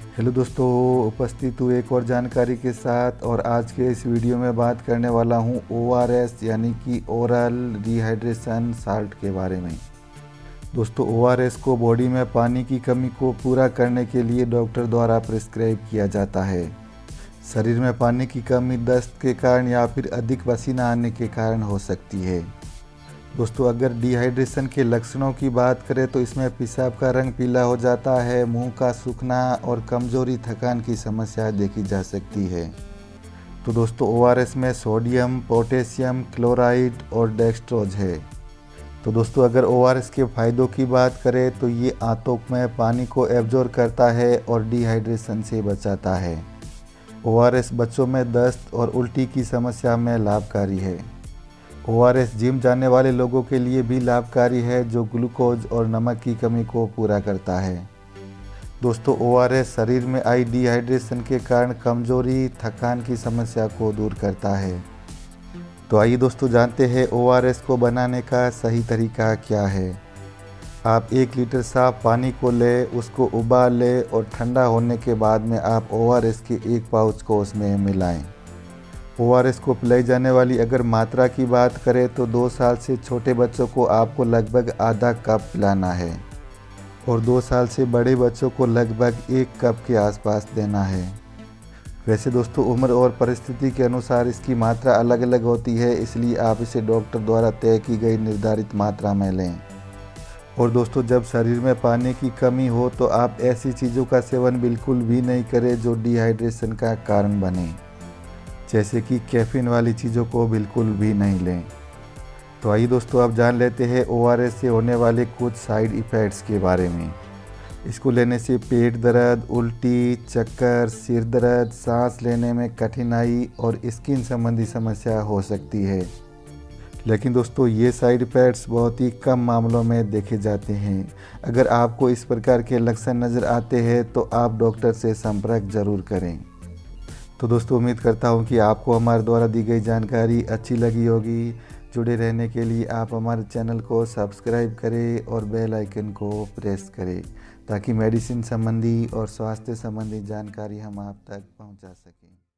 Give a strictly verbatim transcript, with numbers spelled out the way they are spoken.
Hello दोस्तों, उपस्थित हूँ एक और जानकारी के साथ। और आज के इस वीडियो में बात करने वाला हूँ ओ आर एस यानी कि ओरल रिहाइड्रेशन साल्ट के बारे में। दोस्तों, ओ आर एस को बॉडी में पानी की कमी को पूरा करने के लिए डॉक्टर द्वारा प्रिस्क्राइब किया जाता है। शरीर में पानी की कमी दस्त के कारण या फिर अधिक पसीना आने के कारण हो सकती है। दोस्तों, अगर डिहाइड्रेशन के लक्षणों की बात करें तो इसमें पेशाब का रंग पीला हो जाता है, मुंह का सूखना और कमजोरी, थकान की समस्या देखी जा सकती है। तो दोस्तों, ओ आर एस में सोडियम, पोटेशियम क्लोराइड और डेक्सट्रोज है। तो दोस्तों, अगर ओ आर एस के फ़ायदों की बात करें तो ये आंतों में पानी को एब्जॉर्ब करता है और डिहाइड्रेशन से बचाता है। ओ आर एस बच्चों में दस्त और उल्टी की समस्या में लाभकारी है। ओ आर एस जिम जाने वाले लोगों के लिए भी लाभकारी है, जो ग्लूकोज और नमक की कमी को पूरा करता है। दोस्तों, ओ आर एस शरीर में आई डिहाइड्रेशन के कारण कमजोरी, थकान की समस्या को दूर करता है। तो आइए दोस्तों, जानते हैं ओ आर एस को बनाने का सही तरीका क्या है। आप एक लीटर साफ पानी को लें, उसको उबाल लें और ठंडा होने के बाद में आप ओ आर एस के एक पाउच को उसमें मिलाएं। ओ आर एस को पिलाई जाने वाली अगर मात्रा की बात करें तो दो साल से छोटे बच्चों को आपको लगभग आधा कप पिलाना है और दो साल से बड़े बच्चों को लगभग एक कप के आसपास देना है। वैसे दोस्तों, उम्र और परिस्थिति के अनुसार इसकी मात्रा अलग अलग होती है, इसलिए आप इसे डॉक्टर द्वारा तय की गई निर्धारित मात्रा में लें। और दोस्तों, जब शरीर में पानी की कमी हो तो आप ऐसी चीज़ों का सेवन बिल्कुल भी नहीं करें जो डिहाइड्रेशन का कारण बने, जैसे कि कैफीन वाली चीज़ों को बिल्कुल भी नहीं लें। तो आइए दोस्तों, आप जान लेते हैं ओ आर एस से होने वाले कुछ साइड इफ़ेक्ट्स के बारे में। इसको लेने से पेट दर्द, उल्टी, चक्कर, सिर दर्द, सांस लेने में कठिनाई और स्किन संबंधी समस्या हो सकती है। लेकिन दोस्तों, ये साइड इफ़ेक्ट्स बहुत ही कम मामलों में देखे जाते हैं। अगर आपको इस प्रकार के लक्षण नज़र आते हैं तो आप डॉक्टर से संपर्क ज़रूर करें। तो दोस्तों, उम्मीद करता हूँ कि आपको हमारे द्वारा दी गई जानकारी अच्छी लगी होगी। जुड़े रहने के लिए आप हमारे चैनल को सब्सक्राइब करें और बेल आइकन को प्रेस करें, ताकि मेडिसिन संबंधी और स्वास्थ्य संबंधी जानकारी हम आप तक पहुँचा सकें।